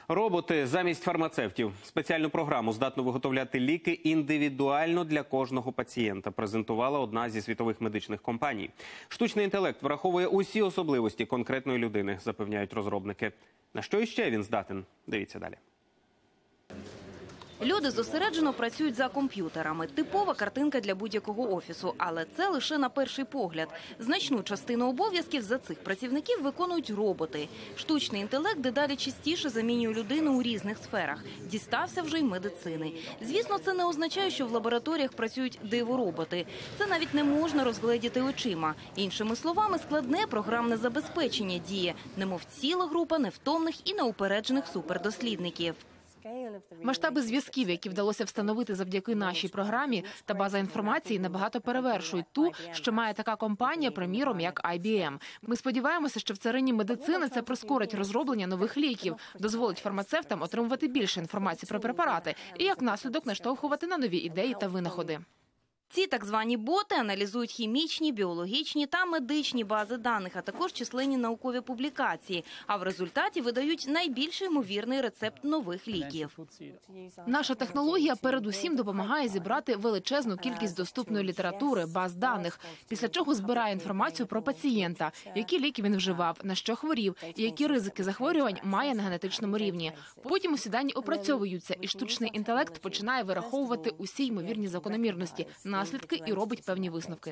Роботи замість фармацевтів. Спеціальну програму здатну виготовляти ліки індивідуально для кожного пацієнта, презентувала одна зі світових медичних компаній. Штучний інтелект враховує усі особливості конкретної людини, запевняють розробники. На що іще він здатен? Дивіться далі. Люди зосереджено працюють за комп'ютерами. Типова картинка для будь-якого офісу. Але це лише на перший погляд. Значну частину обов'язків за цих працівників виконують роботи. Штучний інтелект дедалі частіше замінює людину у різних сферах. Дістався вже й медицини. Звісно, це не означає, що в лабораторіях працюють дивороботи. Це навіть не можна розгледіти очима. Іншими словами, складне програмне забезпечення діє. Немов ціла група невтомних і неупереджених супердослідників. Масштаби зв'язків, які вдалося встановити завдяки нашій програмі, та база інформації набагато перевершують ту, що має така компанія, приміром, як IBM. Ми сподіваємося, що в царині медицини це прискорить розроблення нових ліків, дозволить фармацевтам отримувати більше інформації про препарати і, як наслідок, наштовхувати на нові ідеї та винаходи. Ці так звані боти аналізують хімічні, біологічні та медичні бази даних, а також численні наукові публікації. А в результаті видають найбільш ймовірний рецепт нових ліків. Наша технологія передусім допомагає зібрати величезну кількість доступної літератури, баз даних, після чого збирає інформацію про пацієнта, які ліки він вживав, на що хворів і які ризики захворювань має на генетичному рівні. Потім усі дані опрацьовуються, і штучний інтелект починає вираховувати усі ймовірні закономірності, наслідки і робить певні висновки.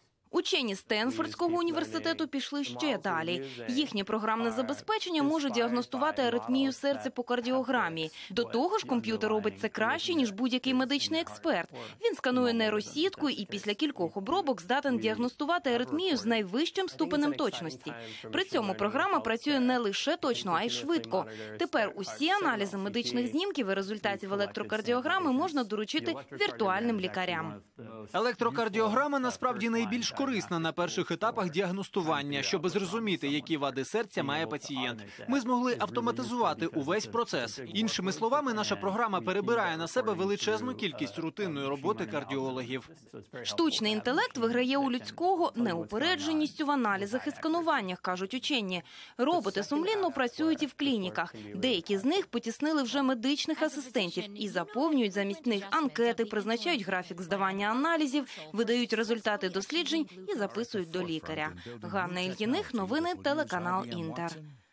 Учені Стенфордського університету пішли ще далі. Їхнє програмне забезпечення може діагностувати аритмію серця по кардіограмі. До того ж, комп'ютер робить це краще, ніж будь-який медичний експерт. Він сканує нейросітку і після кількох обробок здатен діагностувати аритмію з найвищим ступенем точності. При цьому програма працює не лише точно, а й швидко. Тепер усі аналізи медичних знімків і результатів електрокардіограми можна доручити віртуальним лікарям. Електрокардіограма насправді найбільш корисна на перших етапах діагностування, щоб зрозуміти, які вади серця має пацієнт. Ми змогли автоматизувати увесь процес. Іншими словами, наша програма перебирає на себе величезну кількість рутинної роботи кардіологів. Штучний інтелект виграє у людського неупередженістю в аналізах і скануваннях, кажуть учені. Роботи сумлінно працюють і в клініках. Деякі з них потіснили вже медичних асистентів і заповнюють замість них анкети, призначають графік здавання аналізів, видають результати досліджень і записують до лікаря. Ганна Ільїних, новини, телеканал Інтер.